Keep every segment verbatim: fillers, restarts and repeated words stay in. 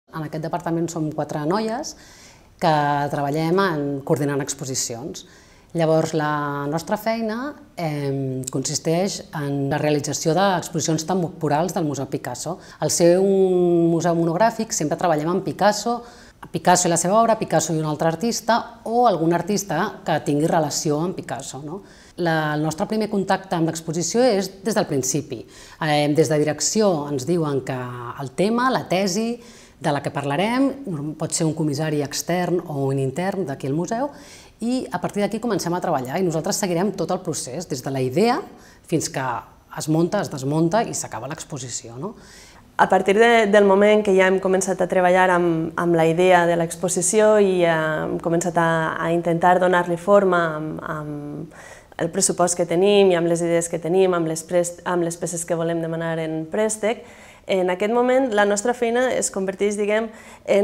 En aquest departament som quatre noies que treballem en coordinant exposicions. Llavors, la nostra feina eh, consisteix en la realització d'exposicions temporals del Museu Picasso. Al ser un museu monogràfic sempre treballem amb Picasso, Picasso i la seva obra, Picasso i un altre artista o algun artista que tingui relació amb Picasso. No? La, el nostre primer contacte amb l'exposició és des del principi. Eh, des de direcció ens diuen que el tema, la tesi, de la que parlarem, pot ser un comissari extern o un intern d'aquí al museu, i a partir d'aquí comencem a treballar i nosaltres seguirem tot el procés, des de la idea fins que es munta, es desmunta i s'acaba l'exposició. No? A partir de, del moment que ja hem començat a treballar amb, amb la idea de l'exposició i hem començat a, a intentar donar-li forma amb, amb el pressupost que tenim i amb les idees que tenim, amb les, prest, amb les peces que volem demanar en préstec, en aquest moment la nostra feina es converteix, diguem, en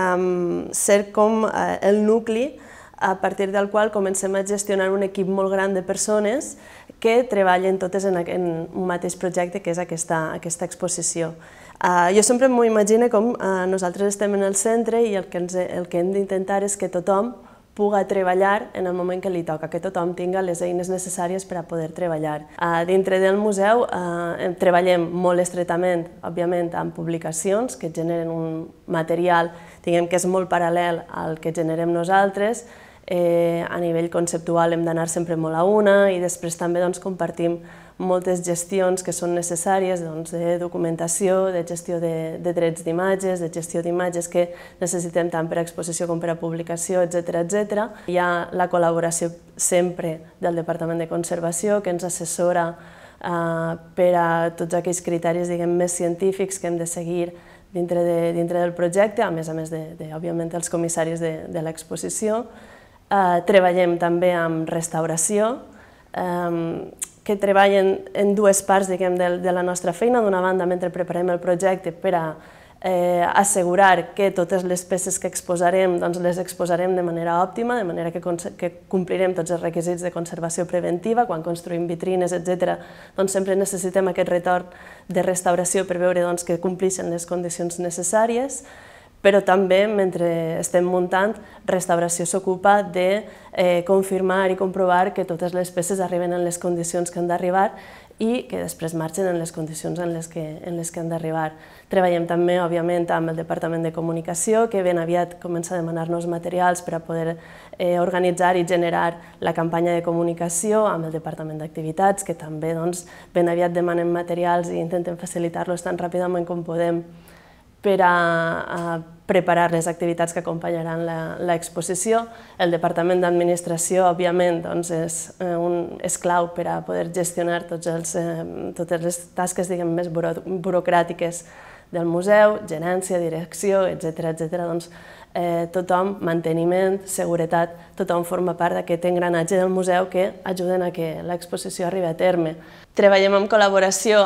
um, ser com uh, el nucli a partir del qual comencem a gestionar un equip molt gran de persones que treballen totes en, en un mateix projecte, que és aquesta, aquesta exposició. Uh, jo sempre m'ho imagino com uh, nosaltres estem en el centre i el que, ens, el que hem d'intentar és que tothom puga treballar en el moment que li toca, que tothom tinga les eines necessàries per a poder treballar. Uh, dintre del museu uh, treballem molt estretament, òbviament, amb publicacions que generen un material, diguem que és molt paral·lel al que generem nosaltres. Eh, a nivell conceptual hem d'anar sempre molt a una i després també doncs, compartim moltes gestions que són necessàries doncs, de documentació, de gestió de, de drets d'imatges, de gestió d'imatges que necessitem tant per a exposició com per a publicació, etcètera, etcètera. Hi ha la col·laboració sempre del Departament de Conservació que ens assessora eh, per a tots aquells criteris diguem, més científics que hem de seguir dintre, de, dintre del projecte, a més a més de, de òbviament, els comissaris de, de l'exposició. Eh, treballem també amb restauració, eh, que treballen en dues parts diguem, de, de la nostra feina. D'una banda, mentre preparem el projecte per a eh, assegurar que totes les peces que exposarem doncs, les exposarem de manera òptima, de manera que, que complirem tots els requisits de conservació preventiva. Quan construïm vitrines, etcètera, doncs sempre necessitem aquest retorn de restauració per veure doncs, que compleixen les condicions necessàries. Però també, mentre estem muntant, restauració s'ocupa de eh, confirmar i comprovar que totes les peces arriben en les condicions que han d'arribar i que després marxen en les condicions en les que, en les que han d'arribar. Treballem també, òbviament, amb el Departament de Comunicació, que ben aviat comença a demanar-nos materials per a poder eh, organitzar i generar la campanya de comunicació, amb el Departament d'Activitats, que també doncs, ben aviat demanen materials i intentem facilitar-los tan ràpidament com podem per a, a preparar les activitats que acompanyaran l'exposició. El Departament d'Administració, òbviament, doncs, és, eh, un, és clau per a poder gestionar tots els, eh, totes les tasques diguem, més buro, burocràtiques del museu, gerència, direcció, etcètera, etcètera. Doncs, eh, tothom, manteniment, seguretat, tothom forma part d'aquest engranatge del museu que ajuden a que l'exposició arribi a terme. Treballem en col·laboració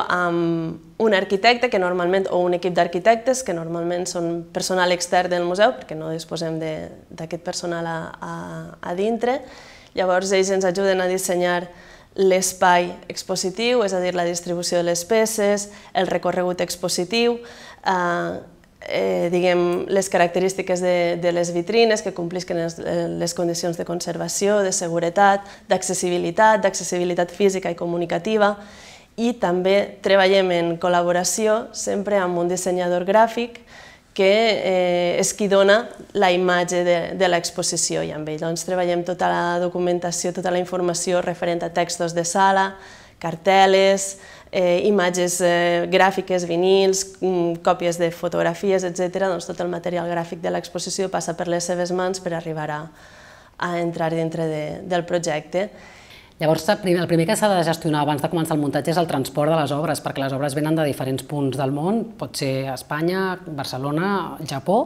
amb un arquitecte que normalment, o un equip d'arquitectes que normalment són personal extern del museu, perquè no disposem d'aquest personal a, a, a dintre. Llavors ells ens ajuden a dissenyar l'espai expositiu, és a dir, la distribució de les peces, el recorregut expositiu, eh, eh, diguem, les característiques de, de les vitrines que complisquen les, les condicions de conservació, de seguretat, d'accessibilitat, d'accessibilitat física i comunicativa, i també treballem en col·laboració sempre amb un dissenyador gràfic que eh, és qui dona la imatge de, de l'exposició, i amb ell doncs, treballem tota la documentació, tota la informació referent a textos de sala, cartel·les, eh, imatges eh, gràfiques, vinils, còpies de fotografies, etcètera. Doncs tot el material gràfic de l'exposició passa per les seves mans per arribar a, a entrar dintre de, del projecte. Llavors, el primer que s'ha de gestionar abans de començar el muntatge és el transport de les obres, perquè les obres venen de diferents punts del món, pot ser Espanya, Barcelona, Japó,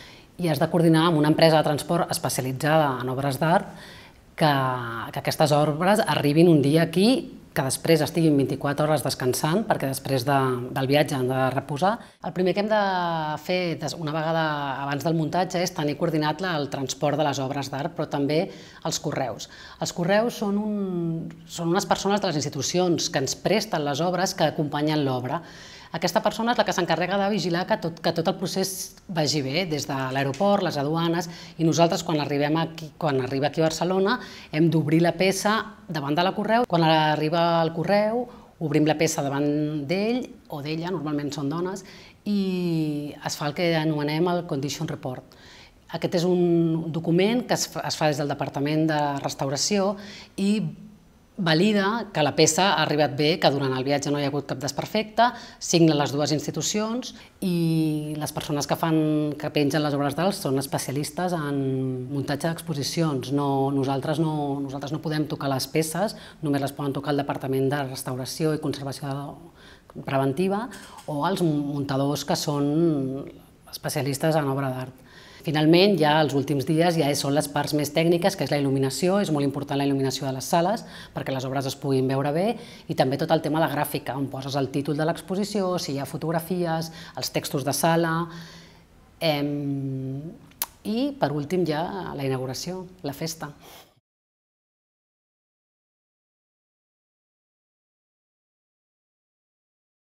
i has de coordinar amb una empresa de transport especialitzada en obres d'art que, que aquestes obres arribin un dia aquí, que després estiguin vint-i-quatre hores descansant, perquè després de, del viatge han de reposar. El primer que hem de fer una vegada abans del muntatge és tenir coordinat el transport de les obres d'art, però també els correus. Els correus són, un, són unes persones de les institucions que ens presten les obres que acompanyen l'obra. Aquesta persona és la que s'encarrega de vigilar que tot, que tot el procés vagi bé, des de l'aeroport, les aduanes, i nosaltres quan arribem aquí, quan arriba aquí a Barcelona hem d'obrir la peça davant de la correu. Quan arriba el correu obrim la peça davant d'ell o d'ella, normalment són dones, i es fa el que anomenem el Condition Report. Aquest és un document que es fa, es fa des del Departament de Restauració i valida que la peça ha arribat bé, que durant el viatge no hi ha hagut cap desperfecte, signen les dues institucions i les persones que, fan, que pengen les obres d'art són especialistes en muntatge d'exposicions. No, nosaltres, no, nosaltres no podem tocar les peces, només les poden tocar el Departament de Restauració i Conservació Preventiva o els muntadors que són especialistes en obra d'art. Finalment, ja els últims dies ja són les parts més tècniques, que és la il·luminació, és molt important la il·luminació de les sales perquè les obres es puguin veure bé, i també tot el tema de gràfica, on poses el títol de l'exposició, si hi ha fotografies, els textos de sala, eh, i per últim ja la inauguració, la festa.